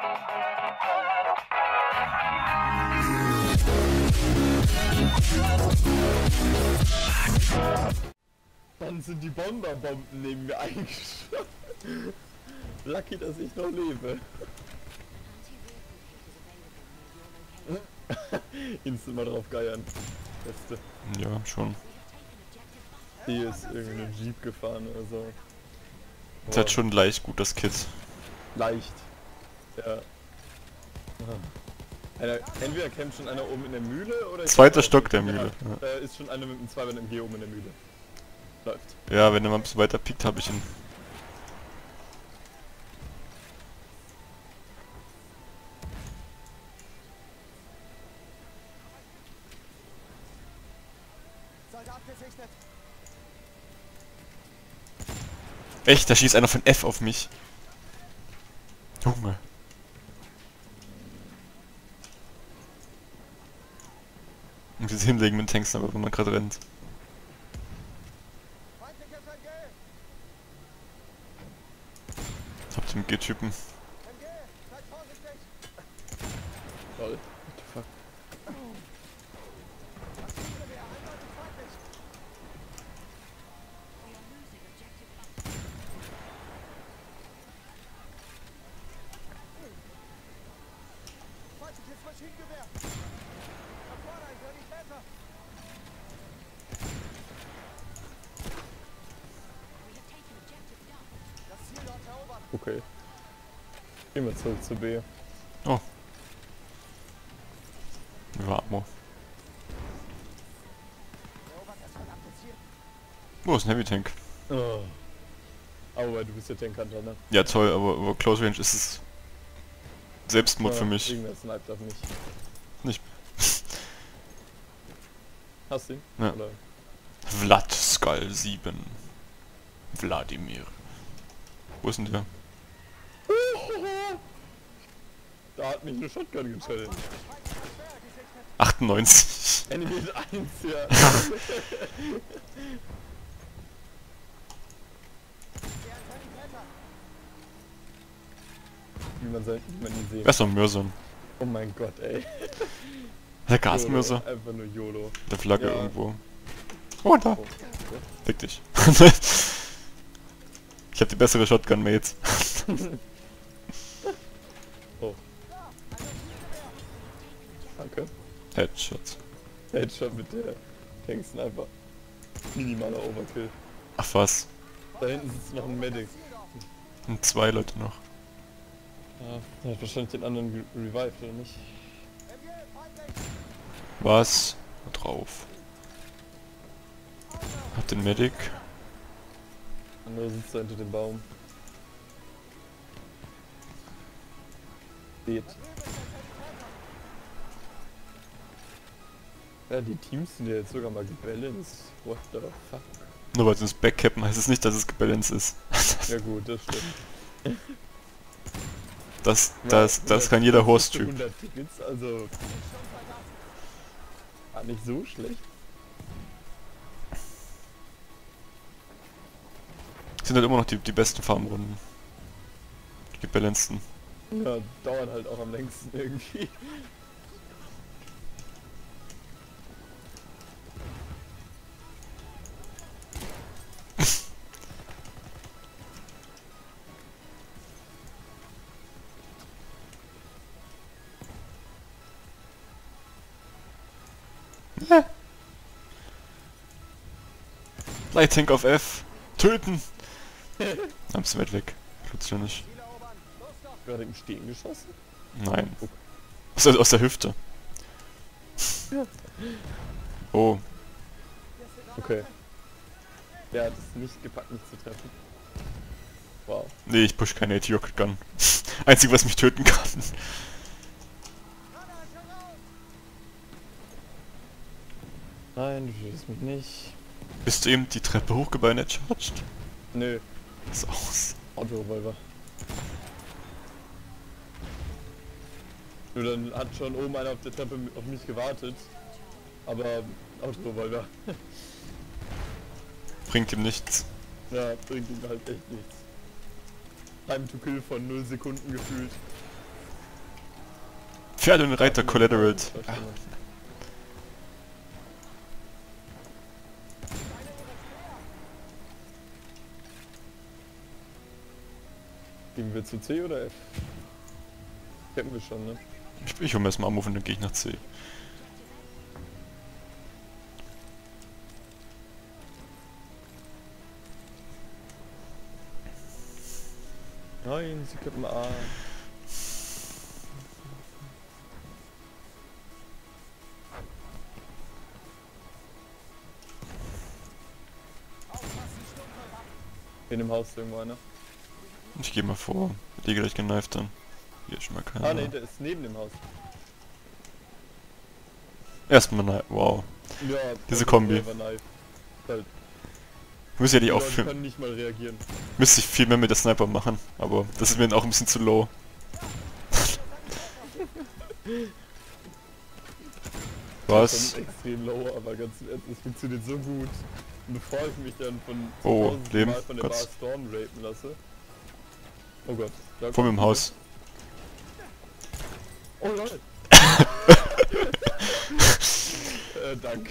Dann sind die Bomberbomben neben mir eingeschlagen. Lucky, dass ich noch lebe. Instant mal drauf geiern. Beste. Ja, schon. Hier ist irgendein Jeep gefahren oder so. Das hat schon leicht gut, das Kit. Leicht. Ja. Entweder kämpft schon einer oben in der Mühle oder... Zweiter Stock der Mühle. Ja. Ist schon einer mit einem 2 MG oben in der Mühle. Läuft. Ja, wenn er mal ein bisschen weiter piekt, habe ich ihn. Echt, da schießt einer von F auf mich. Junge. Und dieses Hinlegen mit Tanks, aber wenn man gerade rennt. Habt den G-Typen. Lol. What the fuck? Okay. Gehen wir zurück zu B. Oh. Ja, Ammo. Wo ist ein Heavy Tank? Oh. Aber du bist ja Tankhunter, ne? Ja toll, aber Close Range ist es Selbstmord für mich. Irgendwer sniped auf mich. Nicht. Hast du ihn? Ja. Oder? Vlad Skull 7. Wladimir. Wo ist denn der? Da hat mich eine Shotgun gechallenged. 98. Enemy 1, ja. wie man ihn sehen. Wer ist doch ein Mörser? Oh mein Gott, ey. Der Gasmörser? Einfach nur YOLO. Der Flagge Ja. irgendwo. Oh, da. Oh. Fick dich. Ich hab die bessere Shotgun, Mates. Oh. Danke. Headshot. Headshot mit der Tanksniper. Minimaler Overkill. Ach was. Da hinten sitzt noch ein Medic. Und 2 Leute noch. Ja, der hat wahrscheinlich den anderen revived, oder nicht? Was? Drauf. Hab den Medic. Der andere sitzt da hinter dem Baum. Steht. Ja, die Teams sind ja jetzt sogar mal gebalanced. What the fuck? Nur weil sie uns backcappen, heißt es nicht, dass es gebalanced ist. Ja gut, das stimmt. Das kann jeder Horse-Typ. 100 Tickets, also... War nicht so schlecht. Sind halt immer noch die besten Farmrunden. Die gebalanceden. Ja, dauern halt auch am längsten irgendwie. Light Tank auf F. Töten! Hab's weit weg. Tut's ja nicht. Gerade im Stehen geschossen? Nein. Aus der Hüfte. Oh. Okay. Der hat es nicht gepackt, mich zu treffen. Wow. Nee, ich push keine AT Rocket Gun. Einzig, was mich töten kann. Nein, du schießt mich nicht. Bist du eben die Treppe hochgebeinert charged? Nö. Ist aus. Autorevolver. Nur dann hat schon oben einer auf der Treppe auf mich gewartet. Aber Autorevolver. Bringt ihm nichts. Ja, bringt ihm halt echt nichts. Time to kill von 0 Sekunden gefühlt. Pferd und Reiter collaterate. Gehen wir zu C oder F? Kennen wir schon, ne? Ich hole mir erstmal Ammo und dann gehe ich nach C. Nein, sie kippen A. In dem Haus ist irgendwo einer. Ich gehe mal vor. Die gleich geneift dann. Hier ist schon mal keiner. Ah ne, der ist neben dem Haus. Erstmal nein. Wow. Ja, Diese Kombi. Halt, Muss ja die die auch Leute viel. können nicht mal reagieren. Müsste ich viel mehr mit der Sniper machen, aber das ist mir dann auch ein bisschen zu low. Das Was? ist schon extrem low, aber ganz ehrlich, es funktioniert so gut. Und bevor ich mich dann von Oh, 1000 Leben. Mal von der Gott. Bar Storm rapen lasse. Oh Gott. Da Vor mir kommt im Haus. Oh Leute. Danke.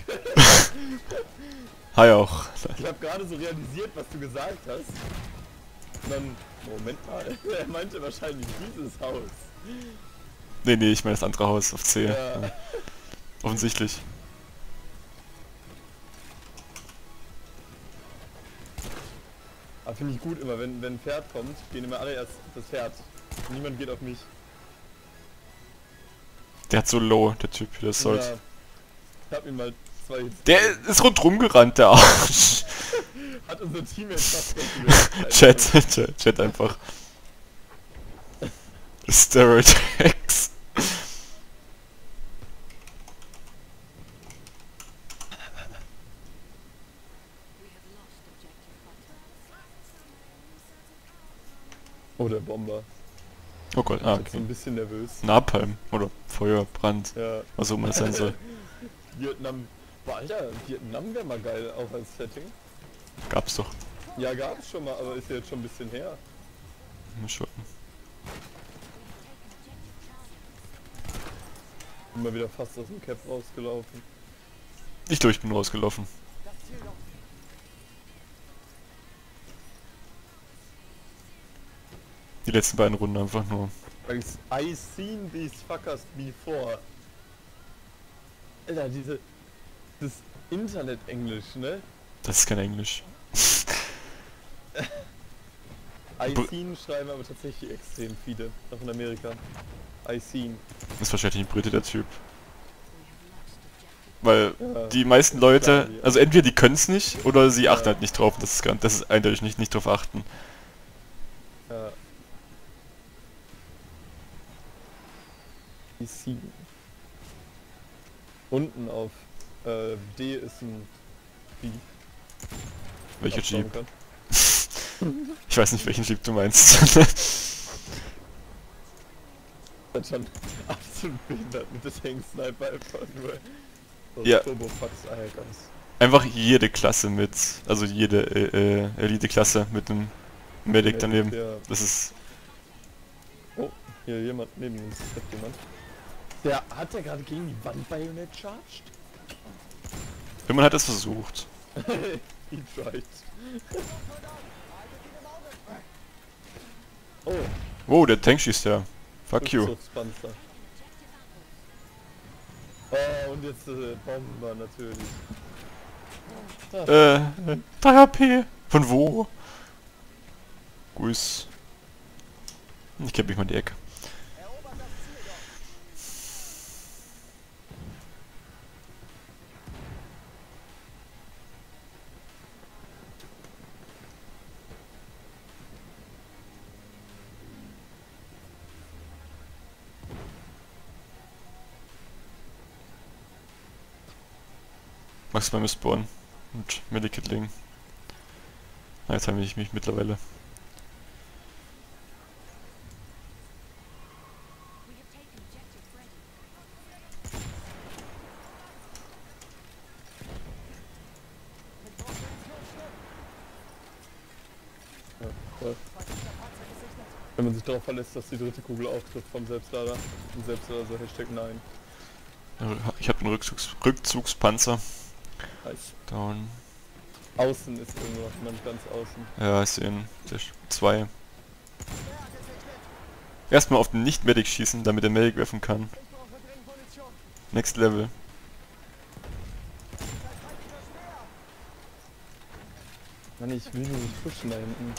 Hi auch. Ich habe gerade so realisiert, was du gesagt hast. Und dann, Moment mal, er meinte wahrscheinlich dieses Haus. Nee, ich meine das andere Haus auf C. Ja. Ja. Offensichtlich. Aber finde ich gut immer, wenn ein Pferd kommt, gehen immer alle erst das Pferd. Niemand geht auf mich. Der hat so low, der Typ, der ist halt. Ja, ich hab ihm mal 2 Hits. Der ist rundrum gerannt, der Arsch. Hat unser Teammate fast weggeworfen. Chat einfach. Stereotypes. Oh, der Bomber. Oh Gott, Ich bin so okay. ein bisschen nervös. Napalm oder Feuer, Brand, Ja. was auch immer es sein soll. Vietnam. Boah, Alter, Vietnam wäre mal geil, auch als Setting. Gab's doch. Ja, gab's schon mal, aber ist ja jetzt schon ein bisschen her. Mal schauen. Immer wieder fast aus dem Cap rausgelaufen. Ich glaube, ich bin rausgelaufen. Die letzten beiden Runden einfach nur. I seen these fuckers before. Alter, das Internet-Englisch, ne? Das ist kein Englisch. I seen schreiben aber tatsächlich extrem viele, auch in Amerika. I seen. Das ist wahrscheinlich ein Brite, der Typ. Weil Ja, die meisten Leute, klar, ja. also entweder die können es nicht oder sie achten Ja. halt nicht drauf. Das ist eindeutig nicht drauf achten. Ja. I seen. Unten auf D ist ein Jeep. Welcher abschauen Jeep? kann. Ich weiß nicht, welchen Jeep du meinst. Das ist schon absolut behindert mit dem Tank-Sniper einfach nur. So Ja. Turbo-Fax Algas. Einfach jede Klasse mit, also jede Elite-Klasse mit einem Medic daneben. Ja. Das ist, Oh, hier jemand neben uns. Hat jemand. Hat der gerade gegen die Wand Bayonet charged? man hat es versucht. He tried. Oh, Wow, der Tank schießt ja. Fuck you. Rückzugspanzer. Oh, und jetzt Bomber natürlich. 3 HP. Von wo? Grüß. Ich kämpfe mich mal in die Ecke. Magst du mal spawnen? Und Medikit legen. Na, jetzt habe ich mich mittlerweile. Ja, voll. Wenn man sich darauf verlässt, dass die dritte Kugel auftrifft vom Selbstlader. Und Selbstlader so Hashtag nein. Ich habe einen Rückzugspanzer. Nice. Down. Außen ist irgendwo noch jemand ganz außen. Ja, ich sehe ihn. Der 2. Erstmal auf den Nicht-Medic schießen, damit der Medic werfen kann. Next Level. Mann, ich will nur nicht pushen da hinten.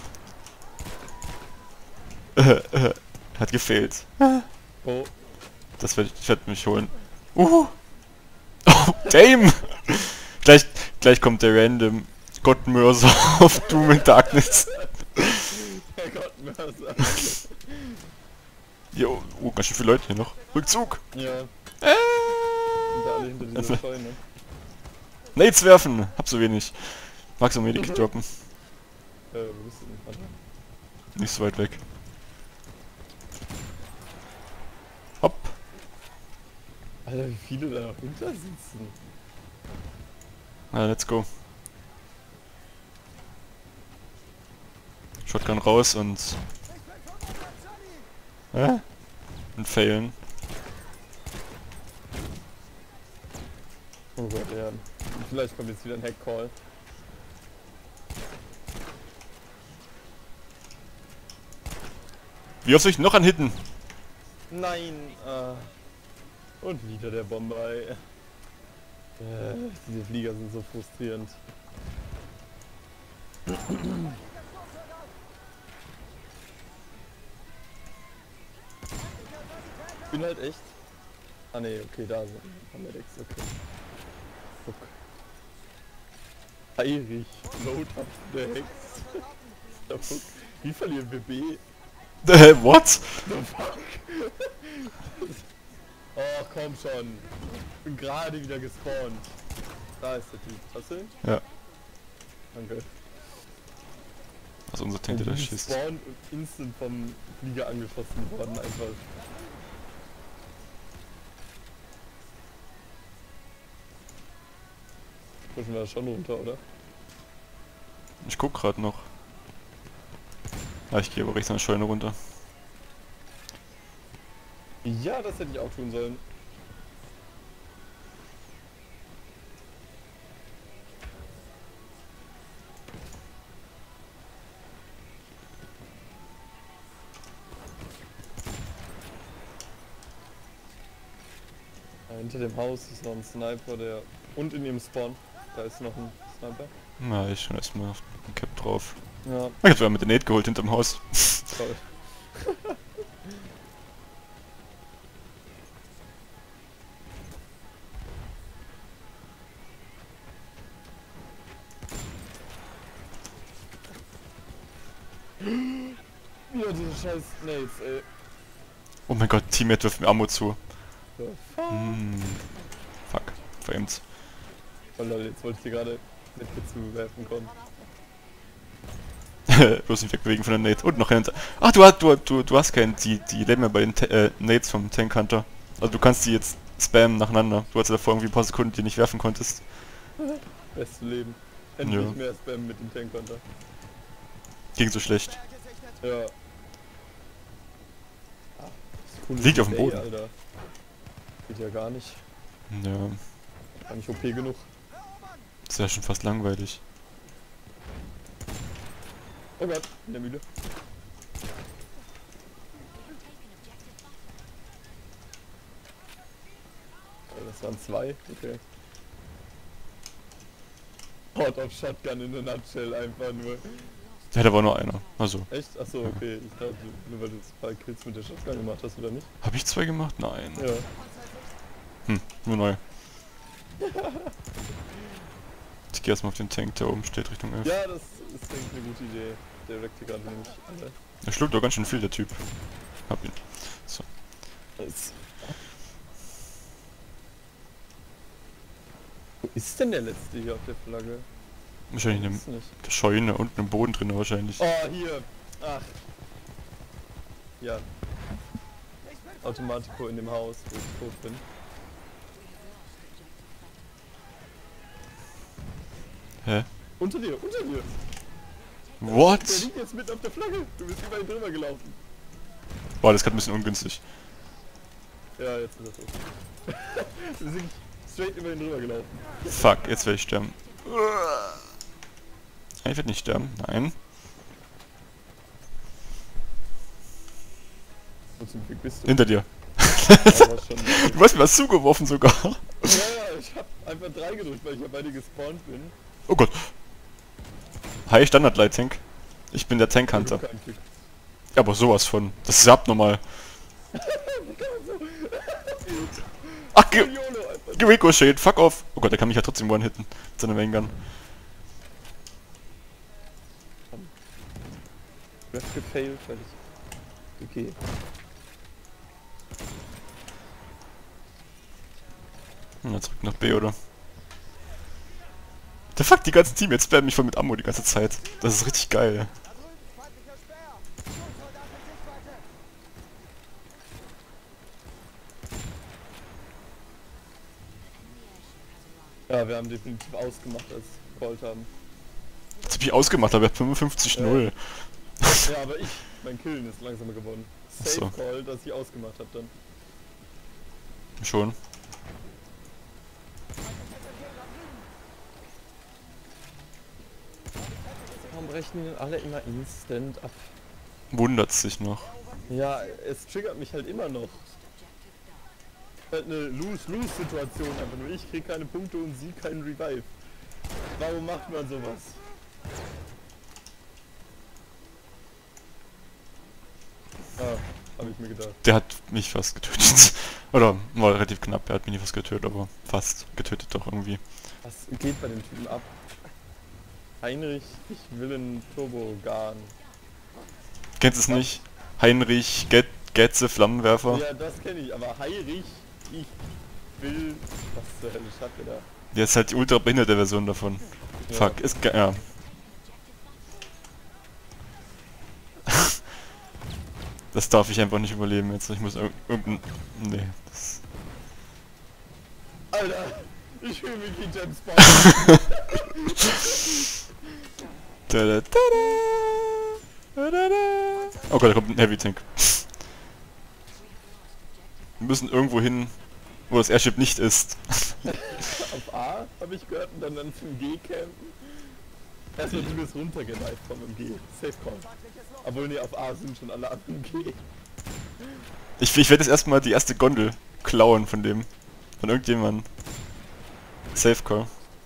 Hat gefehlt. Oh. Das ich werd mich holen. Oh, Dame! gleich kommt der random Gottmörser auf Doom in Darkness. Der Gottmörser. Jo, oh, ganz schön viele Leute hier noch. Rückzug! Ja. Sind da alle hinter dieser Scheune. Nades werfen! Hab so wenig. Magst du Medic droppen? Wo bist du denn? Warte. Nicht so weit weg. Hopp! Alter, wie viele da noch hinter sitzen. Na, let's go. Shotgun raus und... Und failen. Oh Gott, ja. Vielleicht kommt jetzt wieder ein Hack-Call. Wie oft soll ich noch anhitten? Nein! Und wieder der Bombay. Diese Flieger sind so frustrierend. Ich bin halt echt... Ah ne, okay, da sind Medics, okay. Fuck. Heinrich, Load up the Hex. The fuck? Wie verlieren wir B? What? The fuck? Oh, komm schon. Ich bin gerade wieder gespawnt. Da ist der Typ. Hast du ihn? Ja. Danke. Also unser Tank, der da schießt. Spawn und instant vom Flieger angeschossen worden einfach. Pushen wir da schon runter, oder? Ich guck gerade noch. Ah, ich gehe aber rechts an der Scheune runter. Ja, das hätte ich auch tun sollen. Hinter dem Haus ist noch ein Sniper, der... Und in ihrem Spawn. Da ist noch ein Sniper. Na, ich schon erstmal auf den Cap drauf. Ja, Ich hab sogar mit der Nate geholt hinterm Haus. toll. Ja, diese scheiß Nades, ey. Oh mein Gott, Teammate wirft mir Ammo zu. The fuck? Fuck, framed. Oh lol, jetzt wollte ich dir gerade mit mir zuwerfen kommen. Bloß nicht wegbewegen von der Nate. Und noch hinter. Ach, du hast keinen. Die leben ja bei den Nates vom Tank Hunter. Also du kannst die jetzt spammen nacheinander. Du hattest ja davor irgendwie ein paar Sekunden, die nicht werfen konntest. Beste Leben. Endlich Ja. mehr Spam mit dem Tank-Hunter. Ging so schlecht. Ja. Liegt auf dem Boden. Alter. Geht ja gar nicht. Ja, Gar nicht OP genug. ist ja schon fast langweilig. Oh Gott, in der Mühle. Das waren zwei, okay. Hot of Shotgun in a nutshell, einfach nur. Der hat aber nur einer. Also. Echt? Achso, okay. Ich dachte, nur weil du 2 Kills mit der Shotgun gemacht hast, oder nicht? Hab ich 2 gemacht? Nein. Ja. Nur neu. Ich geh erstmal auf den Tank, der oben steht, Richtung F. Ja, das ist, denke ich, eine gute Idee. Der weckt hier gerade nämlich alle. Er schluckt doch ganz schön viel, der Typ. Hab ihn. So. Nice. Wo ist denn der letzte hier auf der Flagge? Wahrscheinlich in Ist nicht. der Scheune, unten im Boden drin wahrscheinlich. Oh, hier. Ach. Ja. Automatico in dem Haus, wo ich tot bin. Hä? Unter dir, unter dir! What? Der liegt jetzt mitten auf der Flagge! Du bist über ihn drüber gelaufen. Boah, das ist gerade ein bisschen ungünstig. Ja, jetzt ist er tot. Wir sind straight über ihn drüber gelaufen. Fuck, jetzt werde ich sterben. Ich werde nicht sterben, nein. Wo zum Glück bist du? Hinter dir. Aber schon Du hast mir was zugeworfen sogar. ja, ich hab einfach 3 gedrückt, weil ich ja bei dir gespawnt bin. Oh Gott. Hi, Standard Light Tank. Ich bin der Tank Hunter. Kein Glück. Aber sowas von. Das ist ja abnormal. Ach, YOLO einfach. Ricochet, fuck off. Oh Gott, der kann mich ja trotzdem one-hitten. Mit seiner Main Gun. Du hast gefailt, weil ich... Okay. Na, zurück nach B, oder? Der fuck, die ganze Team jetzt spammen mich voll mit Ammo die ganze Zeit. Das ist richtig geil. Ja, wir haben definitiv ausgemacht, als wir gecallt haben. Jetzt hab ich ausgemacht, aber 55-0. Ja, aber mein Killen ist langsamer geworden. Safe so. Call, dass ich ausgemacht habe dann. Schon. Warum brechen die denn alle immer instant ab? Wundert sich noch. Ja, es triggert mich halt immer noch. Halt eine Lose-Lose-Situation einfach nur. Ich krieg keine Punkte und sie keinen Revive. Warum macht man sowas? Ah, hab ich mir gedacht. Der hat mich fast getötet. Oder war relativ knapp, er hat mich nicht fast getötet, aber fast getötet doch irgendwie. Was geht bei dem Typen ab? Heinrich, ich will einen Turbogan. Kennst du es nicht? Heinrich, Getze, Flammenwerfer. Ja, das kenne ich, aber Heinrich, ich will... Was zur Hölle schafft er da? Der ist halt die ultra behinderte Version davon. Ja. Fuck, ist ge ja. Das darf ich einfach nicht überleben jetzt. Ich muss irgendein... Nee. Das Alter, ich will mich wie James Bond. da, da, da, da, da, da. Oh Gott, da kommt ein Heavy Tank. Wir müssen irgendwo hin, wo das Airship nicht ist. Auf A habe ich gehört und dann zum G campen. Erstmal du bist runtergeleitet vom MG. Safe Call. Obwohl nee, auf A sind schon alle am MG. Ich werde jetzt erstmal die erste Gondel klauen von dem. Von irgendjemandem. Safe Call.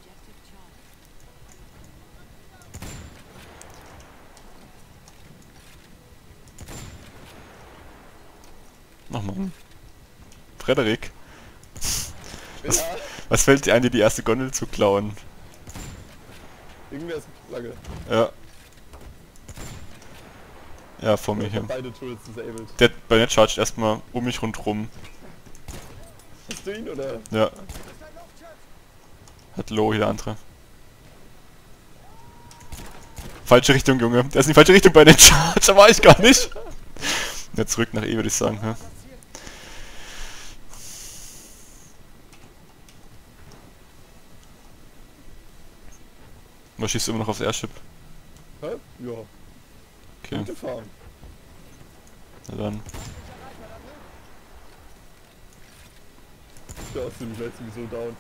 Nochmal. Frederik. Was, Ja, was fällt dir ein, dir die erste Gondel zu klauen? irgendwer ist Flagge. Ja. Ja, vor mir Ich hier. hab beide Turrets disabled. Der Bayonet chargt erstmal um mich rundrum. Hast du ihn oder? Ja. Hat Low hier der andere. Falsche Richtung, Junge. Der ist in die falsche Richtung bei den Charge, da war ich gar nicht. Jetzt zurück nach E, würde ich sagen. Ja. Was schießt du immer noch aufs Airship? Hä? Ja. Okay, Gute Farm. na dann. Ja, hast du mich gleich sowieso down.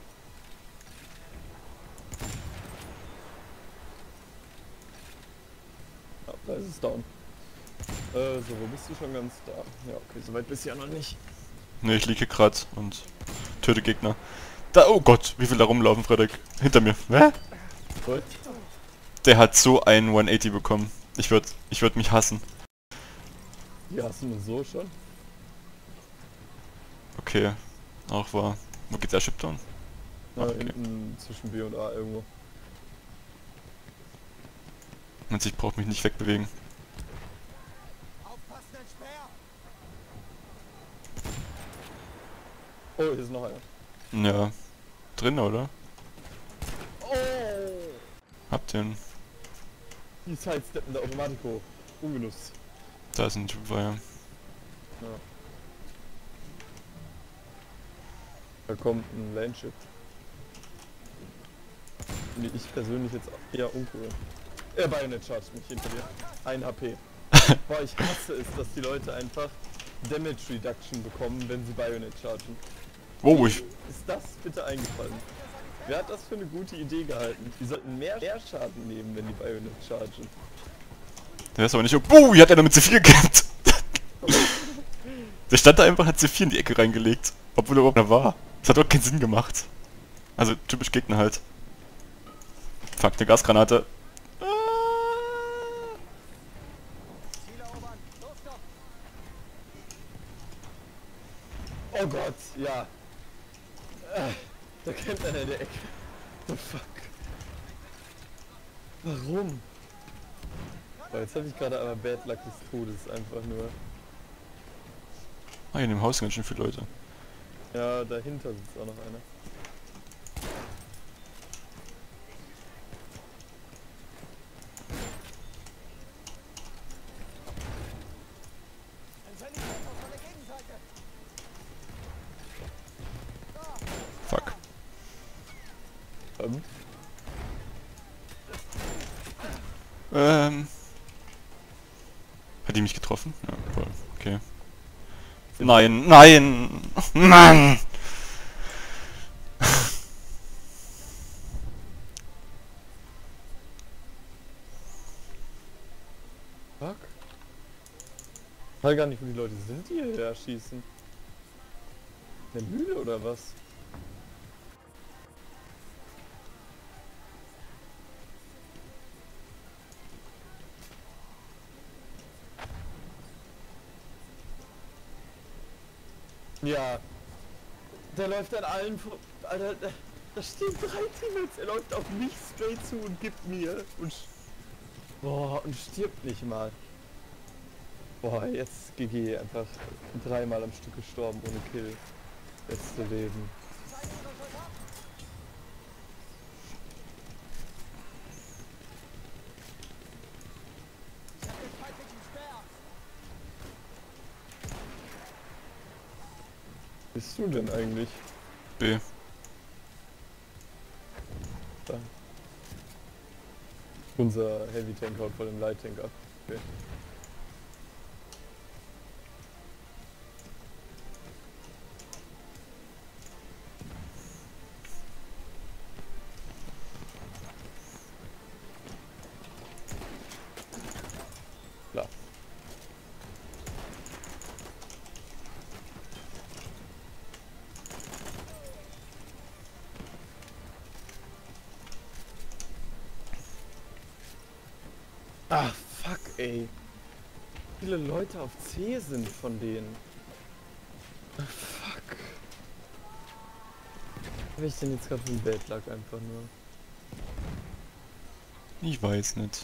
Ja, da ist es down. So, wo bist du schon ganz da? Ja, okay, soweit bist du ja noch nicht. Ne, ich liege gerade und töte Gegner. Da, oh Gott, wie viel da rumlaufen, Frederik. Hinter mir. Hä? Gut. Der hat so einen 180 bekommen. Ich würd mich hassen. Ja, hast du nur so schon? Okay, auch wahr. Wo geht's Airship down? Na, Okay. hinten zwischen B und A irgendwo. Und ich brauche mich nicht wegbewegen. Oh, hier ist noch einer. Ja. Drin, oder? Oh! Habt ihr ihn? Die sidesteppen der Automatico. Ungenuss. Da ist ein Typ bei. Ja. Da kommt ein Landship. Finde ich persönlich jetzt eher uncool. Bayonet chargt mich hinter dir. 1 HP. Boah, ich hasse es, dass die Leute einfach Damage Reduction bekommen, wenn sie Bayonet chargen. Oh, Wie ich... ist das bitte eingefallen? Wer hat das für eine gute Idee gehalten? Die sollten mehr Schaden nehmen, wenn die Bayonet chargen. Der ist aber nicht... Oh, hier hat einer mit C4 gekämpft. Der stand da einfach, hat C4 in die Ecke reingelegt. Obwohl er überhaupt da war. Das hat doch keinen Sinn gemacht. Also, typisch Gegner halt. Fuck, eine Gasgranate. Oh Gott, ja. Da kennt einer in der Ecke. The fuck? Warum? Boah, jetzt habe ich gerade aber Bad Luck des Todes einfach nur. Ah, hier in dem Haus sind ganz schön viele Leute. Ja, dahinter sitzt auch noch einer. Fuck. Hat die mich getroffen? Ja, voll. Okay. Nein, nein! Mann! Fuck? Ich weiß gar nicht, wo die Leute sind, die hierher schießen. Eine Mühle oder was? Ja. Der läuft an allen vor... Alter, da stehen 3 Teammates. Er läuft auf mich straight zu und gibt mir. Und... Boah, und stirbt nicht mal. Boah, jetzt GG. Einfach 3-mal am Stück gestorben ohne Kill. Beste Leben. Bist du denn eigentlich? B. Da. Unser Heavy Tank haut voll dem Light Tank ab. Okay. Klar. Ah, fuck, ey. Wie viele Leute auf C sind von denen? Ah, fuck. Hab ich denn jetzt gerade für ein Bad Luck einfach nur? Ich weiß nicht.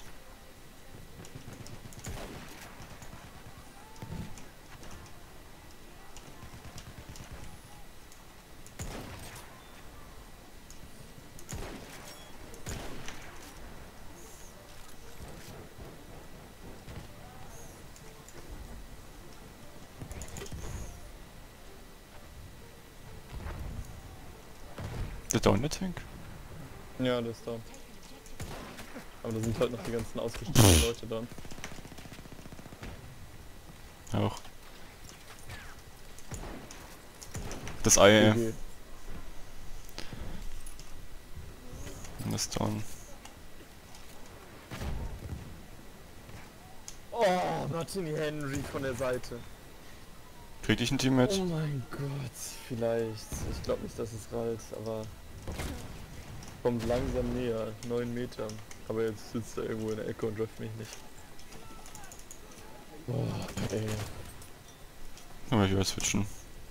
Der Down der Tank? Ja, das ist da. Aber da sind halt noch die ganzen ausgestiegenen Leute dran. Auch. Das Ei, GG. und das Down. Oh, Martin Henry von der Seite. Krieg ich ein Teammate? Oh mein Gott, vielleicht. Ich glaube nicht, dass es reicht, aber kommt langsam näher. 9 Meter. Aber jetzt sitzt er irgendwo in der Ecke und trifft mich nicht. Boah, ey. Aber ich will switchen.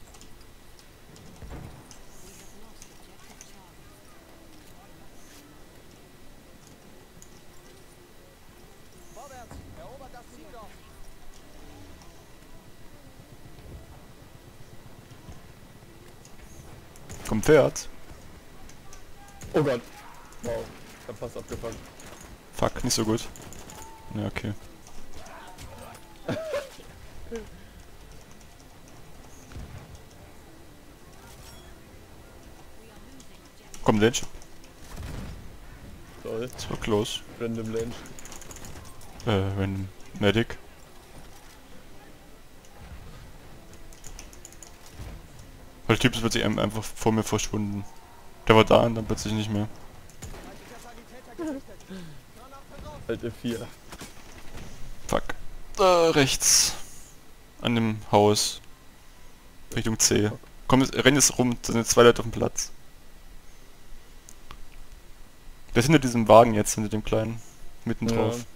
Kommt Pferd. Oh Gott. Wow. Ich hab fast abgefangen. Fuck, nicht so gut. Ja, okay. Komm, Lynch. Toll. So close. Random Lynch. Random Medic. Weil der Typ ist plötzlich einfach vor mir verschwunden. Der war da und dann plötzlich nicht mehr. Alte 4. Fuck. Rechts. An dem Haus. Richtung C. Komm, renn jetzt rum, da sind jetzt 2 Leute auf dem Platz. Der ist hinter diesem Wagen jetzt, hinter dem kleinen. Mitten drauf. Ja.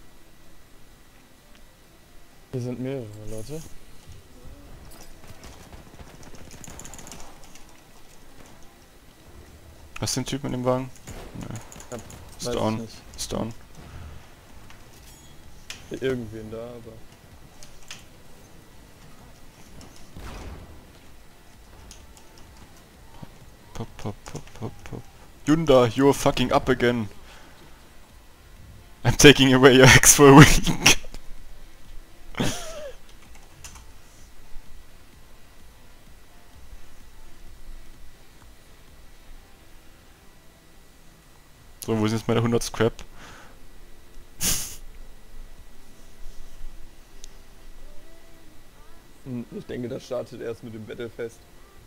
Hier sind mehrere Leute. Hast du den Typen in dem Wagen? Nee. Ja, Ist weiß down. ich nicht. Ist down. Irgendwen da, aber... Pop, pop, pop, pop, pop. Yunda, you're fucking up again. I'm taking away your ex for a week. So, wo sind jetzt meine 100 Scrap? Ich denke, das startet erst mit dem Battlefest.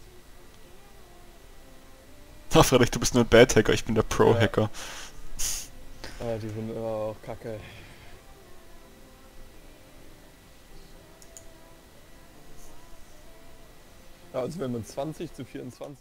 Ach, Frederik, du bist nur ein Bad-Hacker, ich bin der Pro-Hacker. Ah, die sind auch kacke. Also wenn man 20 zu 24